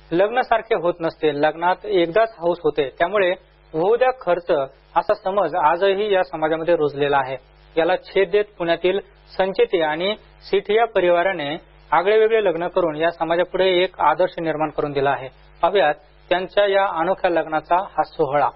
लग्न सारखे होत नसते, लग्नात एकदाच हौस होते, त्यामुळे होऊ द्या खर्च असा समज आजही या समाजामध्ये रुजलेला आहे। याला छेद देत पुण्यातील संचेती आणि सिठिया परिवाराने आगळेवेगळे लग्न करून या समाजापुढे एक आदर्श निर्माण करून दिला आहे। पाहूयात त्यांच्या या अनोख्या लग्नाचा हा सोहळा।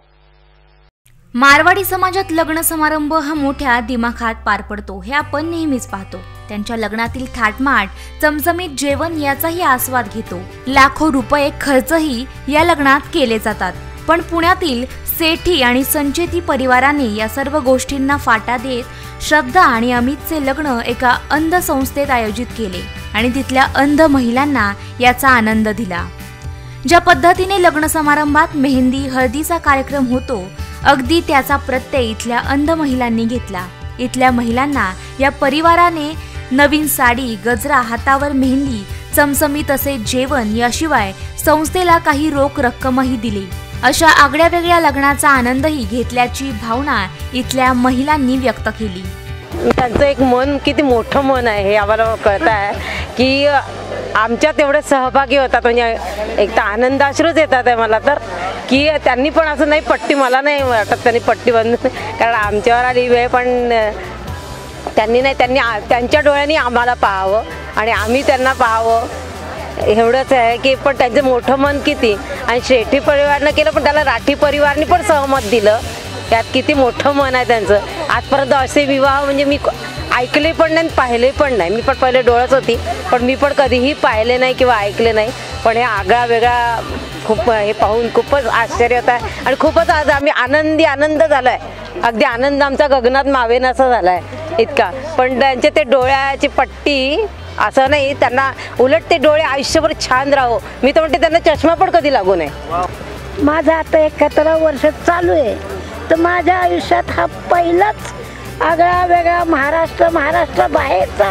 मारवाडी समाजात लग्न समारंभ हा मोठ्या दिमाखात पार पडतो हे आपण नेहमीच पाहतो। त्यांच्या लग्नातील थाटमाट चमचमीत जेवण याचाही आस्वाद घेतो। लाखो रुपये खर्चही या लग्नात केले जातात। पण पुण्यातील सेठी आणि संचेती परिवाराने या सर्व गोष्टींना फाटा देत श्रद्धा आणि अमितचे लग्न एका अंध संस्थेत आयोजित केले आणि तिथल्या अंध महिलांना याचा आनंद दिला। ज्या पद्धतीने लग्न समारंभात मेहंदी हळदीचा कार्यक्रम होतो, अगदी त्याचा प्रत्यय इथल्या अंध महिलांनी घेतला। इथल्या महिलांना या परिवाराने नवीन साडी, गजरा, हातावर मेहंदी, चमचमीत असे जेवण याशिवाय संस्थेला काही रोख रक्कमही दिली। अशा आगळ्या वेगळ्या लग्नाचा आनंदही घेतल्याची भावना इथल्या महिलांनी व्यक्त केली। त्यांचं एक मन किती मोठं मन आहे हे आम्हाला कळत आहे की आमच्यात एवढे सहभागी होतात, म्हणजे एक तर आनंदाश्रूच येतात आहे मला तर, की त्यांनी पण असं नाही पट्टी, मला नाही वाटत त्यांनी पट्टी बांधून, कारण आमच्यावर आली वेळ, पण त्यांनी नाही, त्यांनी त्यांच्या डोळ्यांनी आम्हाला पाहावं आणि आम्ही त्यांना पाहावं एवढंच आहे की, पण त्यांचं मोठं मन किती, आणि शेठी परिवारनं केलं पण त्याला राठी परिवारने पण सहमत दिलं। त्यात किती मोठं मन आहे त्यांचं। आजपर्यंत असे विवाह म्हणजे मी ऐकले पण नाही, पाहिले पण नाही। मी पण पहिले डोळत होती, पण मी पण कधीही पाहिले नाही किंवा ऐकले नाही, पण हे आगळा वेगळा खूप हे पाहून खूपच आश्चर्य होत आहे आणि खूपच आज आम्ही आनंद झालाय। अगदी आनंद आमचा गगनात मावेन असं झालाय इतका। पण त्यांचे ते डोळ्याची पट्टी असं नाही, त्यांना उलट ते डोळे आयुष्यभर छान राहो। मी तर म्हणते त्यांना चष्मा पण कधी लागू नये। माझा आता 71 वर्ष चालू आहे, तर माझ्या आयुष्यात हा पहिलाच आगळा वेगळा महाराष्ट्र बाहेरचा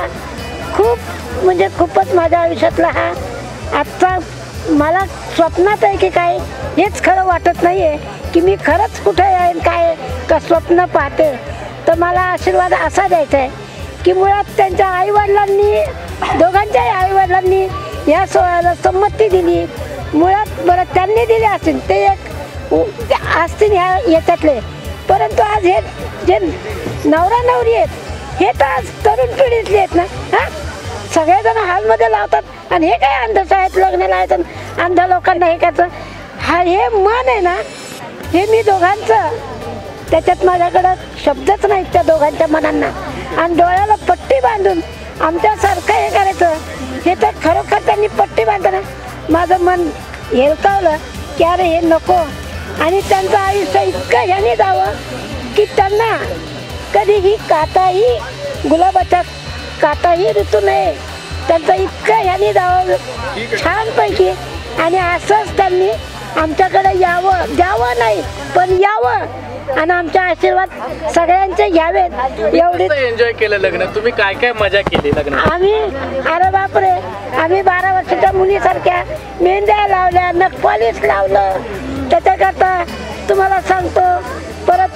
खूप म्हणजे खूपच माझ्या आयुष्यातला हा आजचा मला स्वप्नात आहे की काय हेच खरं वाटत नाहीये की मी खरंच कुठे आहे काय का स्वप्न पाहते। तर मला आशीर्वाद असा द्यायचा आहे की मुळात त्यांच्या आईवडिलांनी, दोघांच्याही आईवडिलांनी या सोहळ्याला संमती दिली। मुळात बरं त्यांनी दिले असतील, ते एक असतील याच्यातले, परंतु आज हे जे नवरा नवरी आहेत हे तर आज तरुण पिढीतले आहेत ना। हां, सगळेजण हॉलमध्ये लावतात आणि हे काय अंधशाळेत लग्न लावायचं अंध लोकांना हे करायचं, हे मन आहे ना, हे मी दोघांचं त्याच्यात माझ्याकडं शब्दच नाहीत त्या दोघांच्या मनांना। आणि डोळ्याला पट्टी बांधून आमच्यासारखं हे करायचं, हे तर खरोखर त्यांनी पट्टी बांधताना माझं मन हेलकावलं की अरे हे नको। आणि त्यांचं आयुष्य इतकं ह्याने जावं की त्यांना कधीही काटाही, गुलाबाचा काटाही ऋतू नये, त्यांचं इतकं ह्याने जावं छानपैकी। आणि असंच त्यांनी आमच्याकडे यावं, द्यावं नाही पण यावं आणि आमचे आशीर्वाद सगळ्यांचे घ्यावेत। एवढी एन्जॉय केलं लग्न तुम्ही, काय काय मजा केली लग्नात? आम्ही अरे बापरे, आम्ही 12 वर्षाच्या मुलीसारख्या मेहंद्या लावल्या, नख पॉलिश लावलं, त्याच्याकरता तुम्हाला सांगतो। परत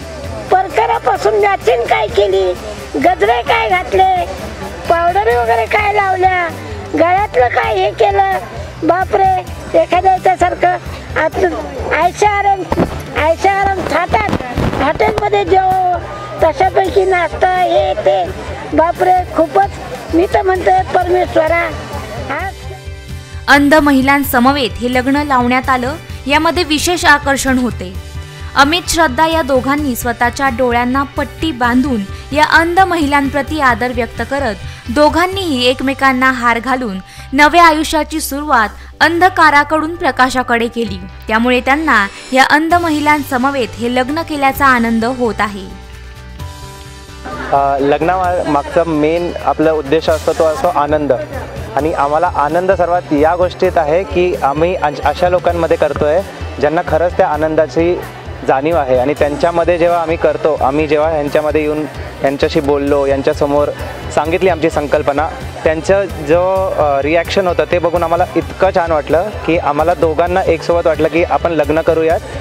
परकरापासून मॅचिंग काय केली, गजरे काय घातले, पावडर वगैरे काय लावल्या, गळ्यातलं काय हे केलं, बापरे एखाद्याच्यासारखं आयशाराम थाटात हॉटेलमध्ये जेव तशापैकी नाश्ता हे ते, बापरे खूपच। मी तर म्हणते परमेश्वरा। अंध महिलांसमवेत हे लग्न लावण्यात आलं, यामध्ये विशेष आकर्षण होते। अमित, श्रद्धा या दोघांनी स्वतःच्या डोळ्यांना पट्टी बांधून या अंध महिलांप्रती आदर व्यक्त करत दोघांनीही एकमेकांना हार घालून नव्या आयुष्याची सुरुवात अंधकाराकडून प्रकाशाकडे केली। त्यामुळे त्यांना या अंध महिलांसमवेत हे लग्न केल्याचा आनंद होत आहे। लग्नामागचा मेन आपला उद्देश असतो तो असतो आनंद, आणि आम्हाला आनंद सर्वात या गोष्टीत आहे की आम्ही अशा लोकांमध्ये करतोय ज्यांना खरंच त्या आनंदाची जाणीव आहे। आणि त्यांच्यामध्ये जेव्हा आम्ही करतो, आम्ही जेव्हा यांच्यामध्ये येऊन यांच्याशी बोललो, यांच्यासमोर सांगितली आमची संकल्पना, त्यांचं जो रिॲक्शन होतं ते बघून आम्हाला इतकं छान वाटलं की आम्हाला दोघांना एकसोबत वाटलं की आपण लग्न करूयात